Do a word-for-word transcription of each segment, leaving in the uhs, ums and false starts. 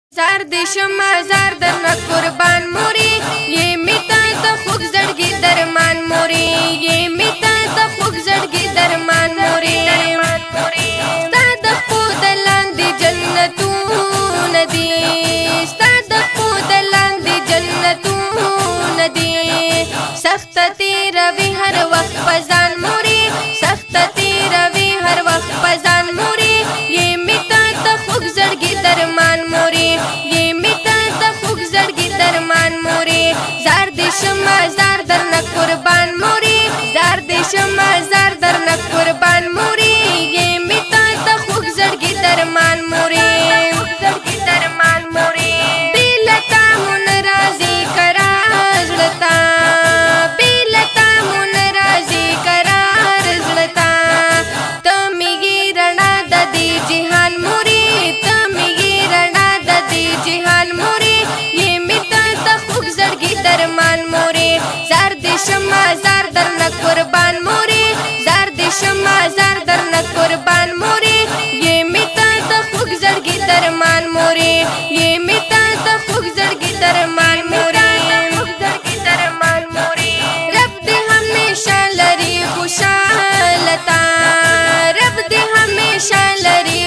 زار دې شمه زار درنه قربان مورې یې مې تا د خوږ زړګي درمان مورې یې مې تا د خوږ زړګي درمان مورې ستا د خپو د لاندې جنتونه دي ستا د خپو د لاندې جنتونه دي سخته تېروي هر وخت په ځان مورې سخته تېروي هر وخت په ځان مورې یې مې تا د خوږ زړګي درمان مورې یې مې تا د خوږ زړګي درمان مورې زار دې شمه زار درنه قربان مورې زار دې شمه زار درنه قربان مورې یې مې تا د خوږ زړګي درمان مورې زړګي درمان مورې بېلتا مون راځي قرار زړه بېلتا مون راځي قرار زړه ته مې یې رڼا د دې جهان مورې ته مې یې رڼا د دې جهان مورې یې مې تا د خوږ زړګي درمان مورې زار دې شمه زار درنه قربان مورې زار دې شمه زار درنه قربان مورې یې مې تا د خوږ زړګي درمان مورې یې مې تا د خوږ زړګي درمان مورې درمان مورې رب دې همیشه لري خوشالتا رب دې همیشه لري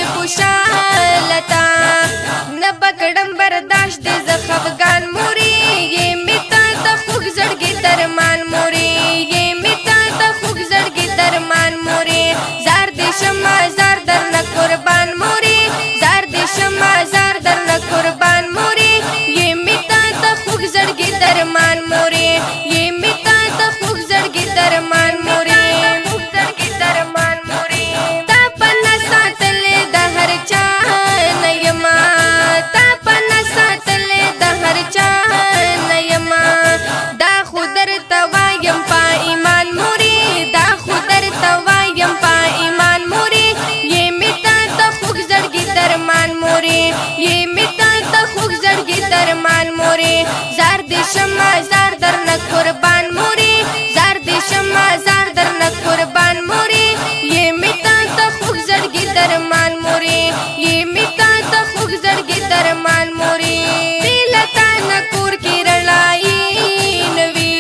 خوشالتا نه بکړم برداشت دې زه خفګان مورې یې مې تا د خوږ زړګي درمان مورې یې مې تا د خوږ زړګي درمان مورې زار دې شمه زار درنه قربان مورې زار دې شمه زار درنه قربان مورې یې مې تا د خوږ زړګي درمان مورې یې مې تا د خوږ زړګي درمان مورې زړګي درمان مورې تا پنه ساتلې د هر چا نه یما تا پنه ساتلې د هر چا نه یما دا خو درته وایم په ایمان مورې دا خو درته وایم په ایمان مورې یې مې تا د خوږ زړګي درمان مورې یې مې تا د خوږ زړګي درمان مورې زار دې شمه زار درنه قربان مورې زار دې شمه زار درنه قربان مورې یې مې تا د خوږ زړګي درمان مورې یې مې تا د خوږ زړګي درمان مورې بېلتا نه کور کې رڼایي نه وي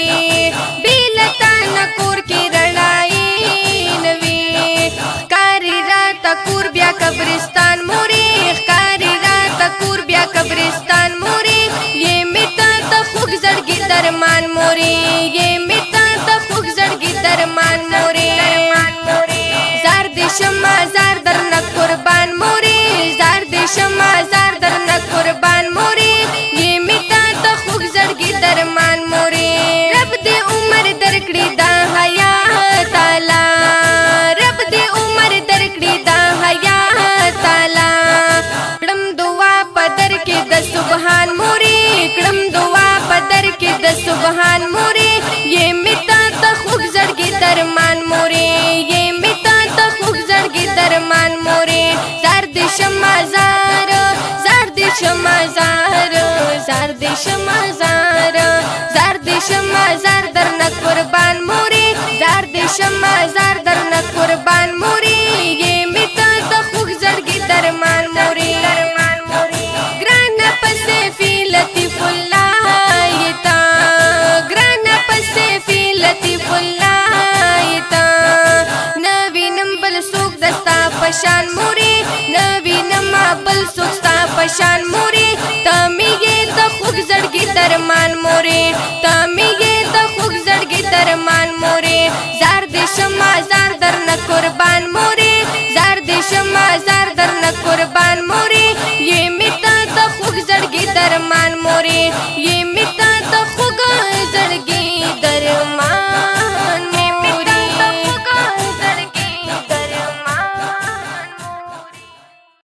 بېلتا نه کور کې رڼایي نه وي ښکاري راته کور بیا قبرستان مورې ښکاري راته کور بیا قبرستان مورې یې مې تا د خوږ زړګي درمان مورې یې مې تا د خوږ زړګي درمان مورې زار دې شمه زار درنه قربان مورې زار دې شمه زار درنه قربان مورې یې مې تا د خوږ زړګي درمان مورې رب دې عمر درکړي دا حیات تعالی رب دې عمر درکړي دا حیات تعالی کړم دعا په در کې د سبحان مورې کړم دعا په در کې د سبحان مورې یې مې تا د خوږ زړګي درمان مورې یې مې تا د خوږ زړګي درمان مورې زار دې شمه زار زار دې شمه زار زار دې شمه زار زار دې شمه زار درنه قربان مورې زار دې شمه زار درنه قربان مورې یې مې تا د خوږ زړګي درمان مورې ګرانه پسې فی لطیف الله یې تا ګرانه پسې فی لطیف الله یې تا نه وینم بل څوک د ستا په شان مورې نه وینم بل څوک ستا په شان مورې